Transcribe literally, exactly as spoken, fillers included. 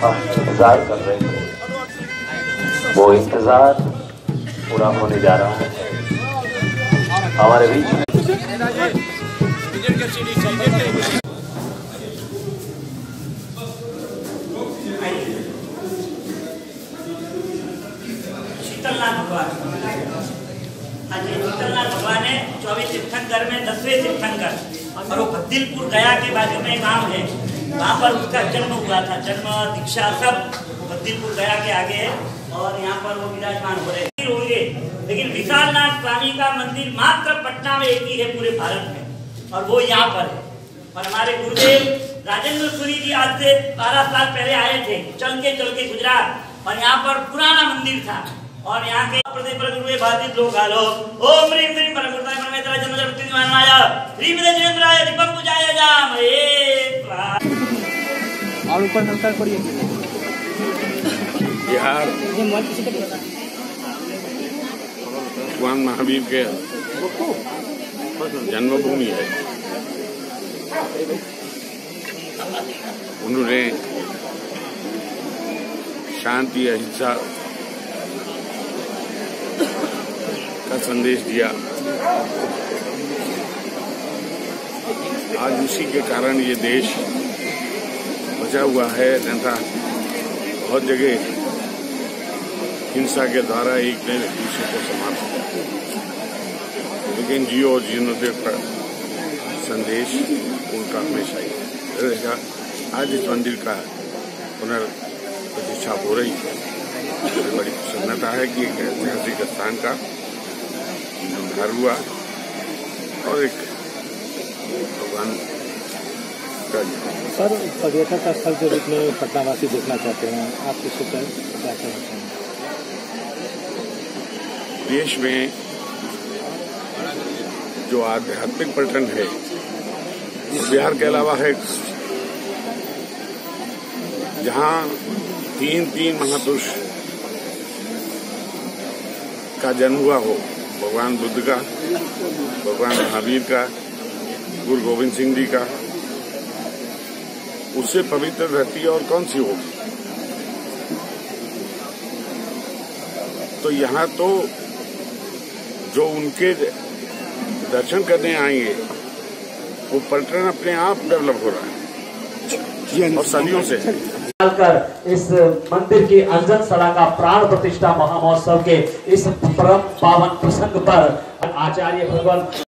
हम इंतजार कर रहे थे, वो इंतजार पूरा होने जा रहा है। हमारे बीच शीतलनाथ भगवान, शीतलनाथ भगवान है चौबीस तीर्थंकर में दसवें तीर्थंकर, और वो भद्दिलपुर गया के बाजू में गांव है, वहाँ पर उसका जन्म हुआ था। जन्म दीक्षा सब भद्दिलपुर गया के आगे है, और यहाँ पर वो विराजमान हो रहे होंगे। लेकिन विशालनाथ स्वामी का मंदिर मात्र पटना में एक ही है पूरे भारत में, और वो यहाँ पर है। और हमारे गुरुदेव राजेंद्र सूरी जी आज से बारह साल पहले आए थे, चल के चल के गुजरात, और यहाँ पर पुराना मंदिर था। और यहाँ के प्रदेश पर गुरुदेव बाधित लोग आलो ओम ह्रीं ह्रीं परमूर्ताय परमेश्वराय जन्मजन्म मृत्युंजयाय ह्रीं देवेंद्राय दीपं पूजाय जाम ए और ऊपर नमस्कार पढ़िए। बिहार भगवान महावीर के जन्मभूमि है। उन्होंने शांति अहिंसा का संदेश दिया। आज उसी के कारण ये देश बचा हुआ है, अन्यथा बहुत जगह हिंसा के द्वारा एक ने दूसरे को समाप्त किया। लेकिन जियो और जीर्णोद्योग का संदेश उनका हमेशा ही रहेगा। आज इस मंदिर का पुनर्प्रतिष्ठा हो रही है। मुझे बड़ी प्रसन्नता है कि एक ऐतिहासिक स्थान का उद्धार हुआ, और एक भगवान का सर पर्यटक स्थल के रूप में पटनावासी देखना चाहते हैं, आप इससे क्या कहना चाहेंगे? देश में जो आध्यात्मिक पर्यटन है, बिहार के अलावा है, जहाँ तीन तीन महापुरुष का जन्म हुआ हो, भगवान बुद्ध का, भगवान महावीर का, गुरु गोविंद सिंह जी का, उससे पवित्र धरती और कौन सी होगी। तो यहाँ तो जो उनके दर्शन करने आएंगे, वो पर्यटन अपने आप डेवलप हो रहा है और सदियों से कर इस मंदिर की अंजनशाला का प्राण प्रतिष्ठा महामहोत्सव के इस परम पावन प्रसंग पर आचार्य भगवान